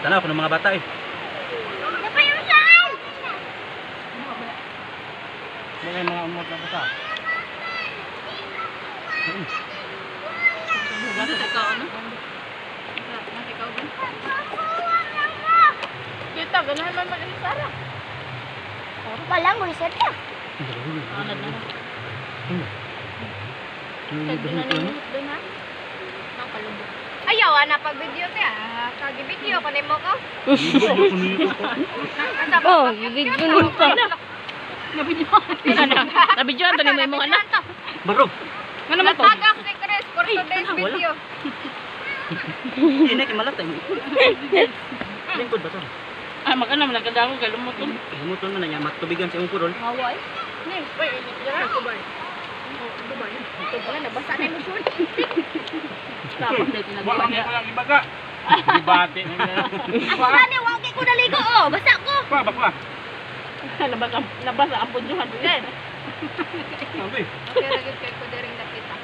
Tanaw ko ng mga bata eh. Napayusan! Mga mga umot na bata. Nasa ikaw, ano? Nasa ikaw din. Kita, ganahan man mag-alis Sarah. Puro pa lang, reset ka. Anad na. Tagdo na nimut doon ha. Ang kalubog. Ayaw, na pag-video te ah. Kagi-video pa mo ko. Oh, video pa. Nabidyoan to ni mo yung anak. Barog. Ano naman to? Natagak ni Chris for today's video. Hindi kay malat eh. Lingkod ba to? Ah, magkano man nagkadako kay lumutong. Lumutol man na niya matubigan sa imong purol. Maway. Ni, oy, dira ko ba? Dubai. Ito pala, nabasa na yung motion. Tapos dito Wala nagbaga. ko lang ibaga. Ibate na niya. Ako na ni, wag ko naligo oh. Basa ko. Bakla. Nabasa ang punjuhan ko yan. Sabi. Okay, lagit kay ko diring nakita.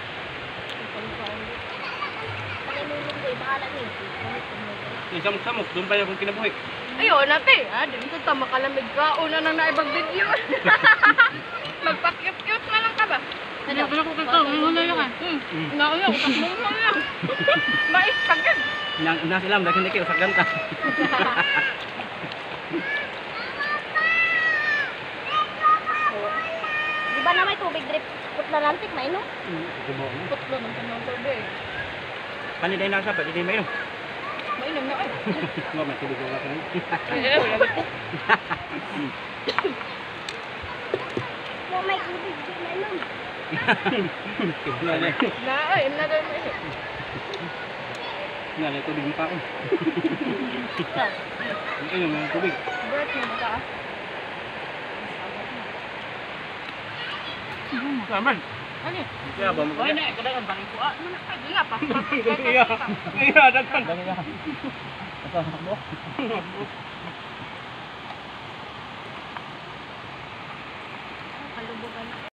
Palinulong ko, bahala ni. Samok-samok, doon pa niya akong kinabuhi. Ayun, nate. Dito ta makalamig ka. Una nang naibang video. Magpa-cute-cute na lang ka ba? Ano ko kakaw, muna lang ah. Nauyo, takbo mo lang. Mais pagkan. Na sila, dahil hindi kayo usagdan ka. Di ba na may tubig drip? Put na lantik, mainom? Putlo ng kanong tubig. Paniday na sa pa, hindi may Mainom na ay. Nga, may tubig wala ka rin. Kung may tubig, mainom. Nga, Na ay, na daw mo eh. may tubig mo pa ako. Ayun, may tubig. Birth mo ka. Saman. Ano? Kaya ba mo? Oy na, kadagan pa rin ko. Ah, mana ka nga pa. Iya, daghan. Asa mo? Kalubugan.